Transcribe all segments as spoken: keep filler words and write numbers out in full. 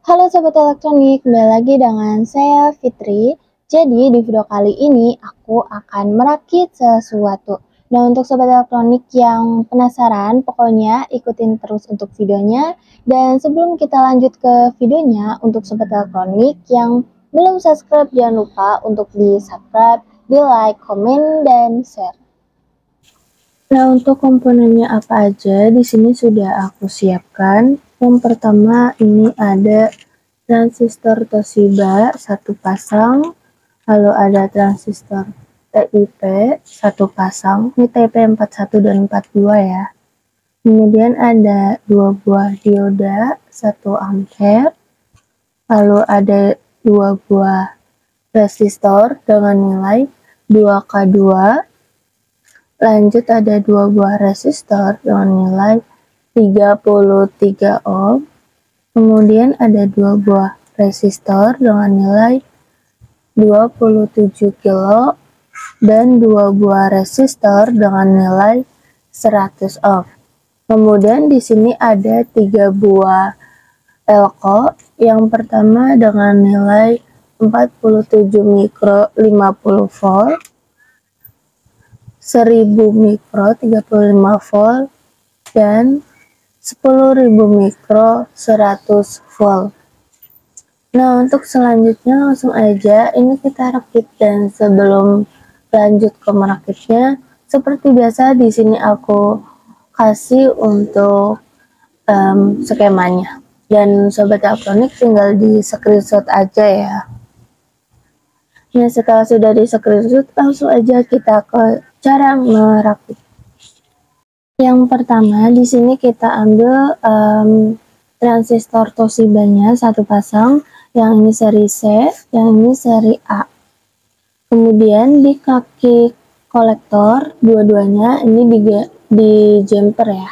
Halo Sobat Elektronik, kembali lagi dengan saya Fitri. Jadi di video kali ini aku akan merakit sesuatu. Nah untuk Sobat Elektronik yang penasaran, pokoknya ikutin terus untuk videonya. Dan sebelum kita lanjut ke videonya, untuk Sobat Elektronik yang belum subscribe, jangan lupa untuk di subscribe, di like, komen, dan share. Nah, untuk komponennya apa aja di sini sudah aku siapkan. Yang pertama ini ada transistor Toshiba satu pasang, lalu ada transistor T I P satu pasang. Ini T I P empat puluh satu dan empat puluh dua ya. Kemudian ada dua buah dioda satu ampere. Lalu ada dua buah resistor dengan nilai dua K dua. Lanjut ada dua buah resistor dengan nilai tiga puluh tiga ohm. Kemudian ada dua buah resistor dengan nilai dua puluh tujuh kilo dan dua buah resistor dengan nilai seratus ohm. Kemudian di sini ada tiga buah elko. Yang pertama dengan nilai empat puluh tujuh mikro lima puluh volt, seribu mikro tiga puluh lima volt, dan sepuluh ribu mikro seratus volt. Nah untuk selanjutnya langsung aja ini kita rakit, dan sebelum lanjut ke merakitnya seperti biasa di sini aku kasih untuk um, skemanya, dan Sobat Elektronik tinggal di screenshot aja ya. Nah setelah sudah di screenshot langsung aja kita ke cara merakit. Yang pertama di sini kita ambil um, transistor Toshiba-nya satu pasang, yang ini seri C, yang ini seri A. Kemudian di kaki kolektor dua-duanya ini di, di jumper ya.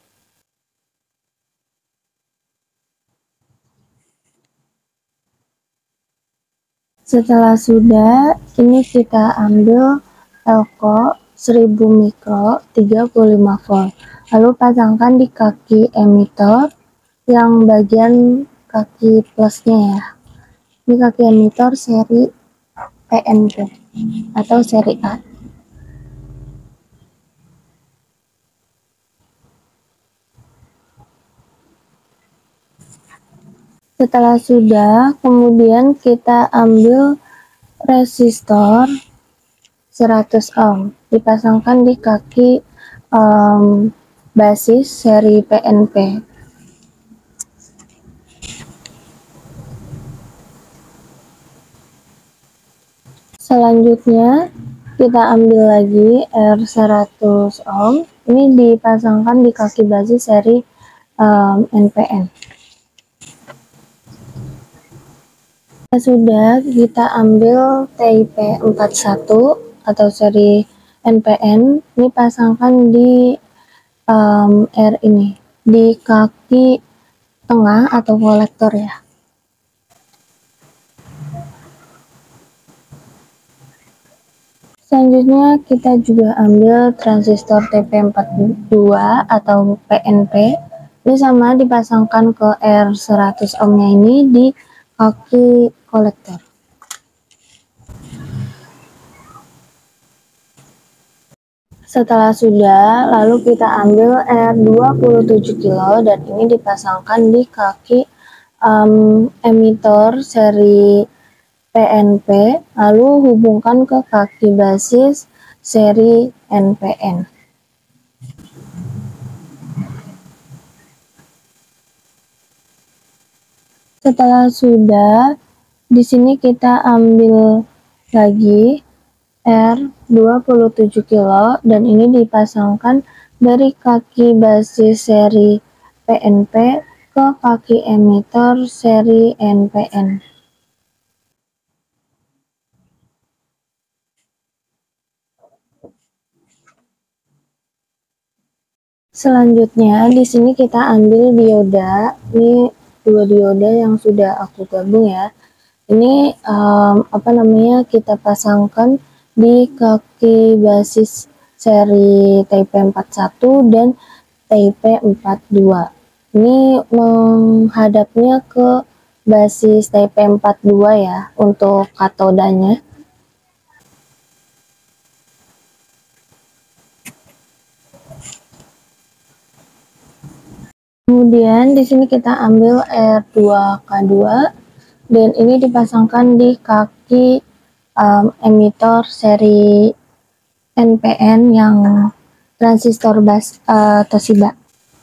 Setelah sudah, ini kita ambil elko seribu mikro tiga puluh lima volt. Lalu pasangkan di kaki emitor yang bagian kaki plusnya ya. Ini kaki emitor seri P N P atau seri A. Setelah sudah, kemudian kita ambil resistor seratus ohm, dipasangkan di kaki um, basis seri P N P. Selanjutnya kita ambil lagi R seratus ohm, ini dipasangkan di kaki basis seri um, N P N. Sudah, kita ambil T I P empat puluh satu atau seri N P N, ini pasangkan di um, R ini, di kaki tengah atau kolektor ya. Selanjutnya kita juga ambil transistor T P empat puluh dua atau P N P, ini sama dipasangkan ke R seratus ohm-nya ini di kaki kolektor. Setelah sudah, lalu kita ambil R dua puluh tujuh kilo dan ini dipasangkan di kaki um, emitor seri P N P, lalu hubungkan ke kaki basis seri N P N. Setelah sudah, di sini kita ambil lagi R dua puluh tujuh kilo dan ini dipasangkan dari kaki basis seri P N P ke kaki emitor seri N P N. Selanjutnya di sini kita ambil dioda, ini dua dioda yang sudah aku gabung ya. Ini um, apa namanya kita pasangkan di kaki basis seri T I P empat puluh satu dan T I P empat puluh dua. Ini menghadapnya ke basis Type empat puluh dua ya untuk katodanya. Kemudian di sini kita ambil R dua K dua dan ini dipasangkan di kaki um, emitor seri N P N yang transistor bus uh, Toshiba.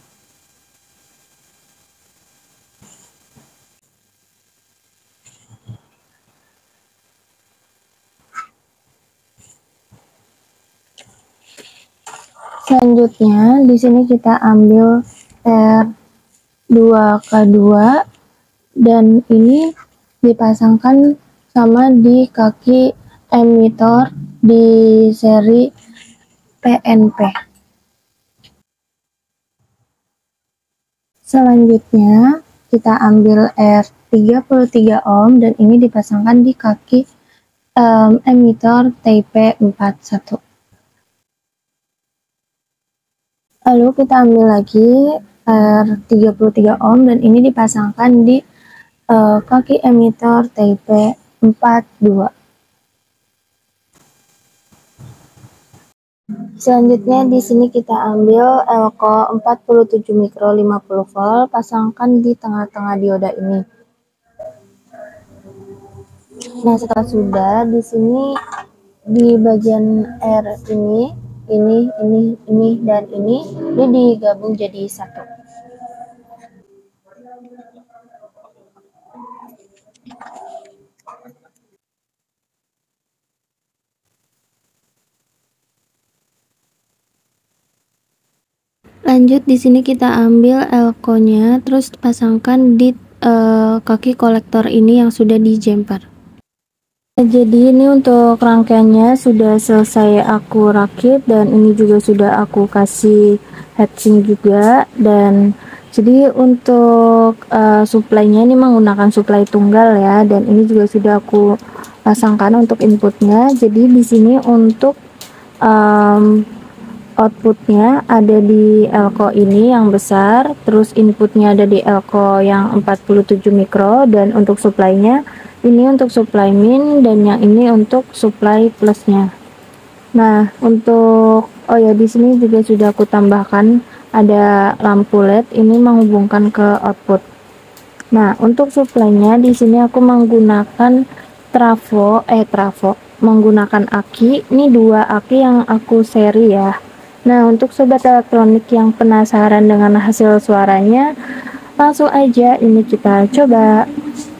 Selanjutnya di sini kita ambil R dua K dua dan ini dipasangkan sama di kaki emitor di seri P N P. Selanjutnya kita ambil R tiga puluh tiga ohm dan ini dipasangkan di kaki um, emitor Type empat puluh satu. Lalu kita ambil lagi R tiga puluh tiga ohm dan ini dipasangkan di uh, kaki emitor Type empat puluh dua. Selanjutnya di sini kita ambil elko empat puluh tujuh mikro lima puluh volt, pasangkan di tengah-tengah dioda ini. Nah, setelah sudah di sini di bagian R ini ini, ini, ini, dan ini, ini digabung jadi satu. Lanjut di sini kita ambil elko-nya, terus pasangkan di uh, kaki kolektor ini yang sudah di jumper. Jadi ini untuk rangkaiannya sudah selesai aku rakit dan ini juga sudah aku kasih heatsink juga. Dan jadi untuk uh, supply-nya ini menggunakan supply tunggal ya, dan ini juga sudah aku pasangkan untuk inputnya. Jadi di sini untuk um, outputnya ada di elko ini yang besar, terus inputnya ada di elko yang empat puluh tujuh mikro, dan untuk supply-nya ini untuk supply min dan yang ini untuk supply plusnya. Nah, untuk oh ya di sini juga sudah aku tambahkan ada lampu L E D ini menghubungkan ke output. Nah, untuk supply-nya di sini aku menggunakan trafo eh trafo menggunakan aki. Ini dua aki yang aku seri ya. Nah, untuk sobat elektronik yang penasaran dengan hasil suaranya, langsung aja ini kita coba.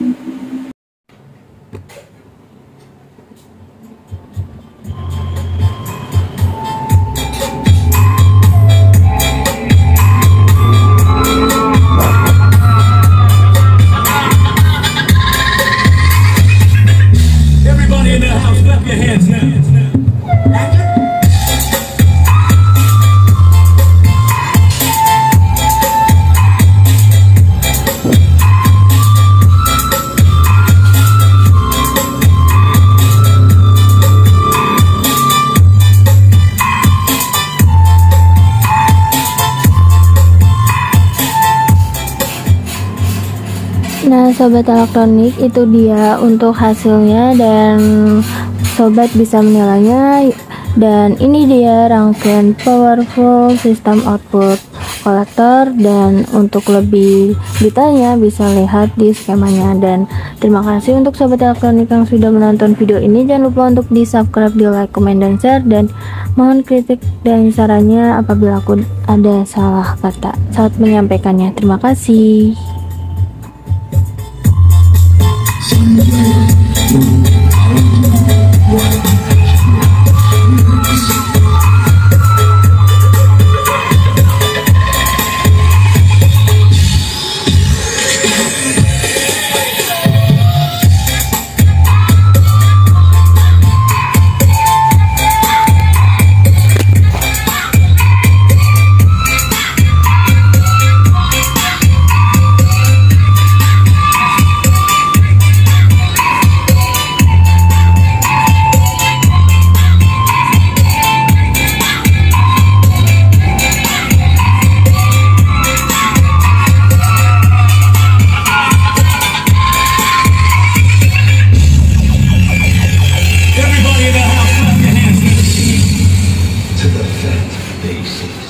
Nah, sobat elektronik, itu dia untuk hasilnya dan sobat bisa menilainya. Dan ini dia rangkaian powerful system output kolektor, dan untuk lebih detailnya bisa lihat di skemanya. Dan terima kasih untuk sobat elektronik yang sudah menonton video ini. Jangan lupa untuk di subscribe, di like, comment, dan share, dan mohon kritik dan sarannya apabila aku ada salah kata saat menyampaikannya. Terima kasih. Set basic.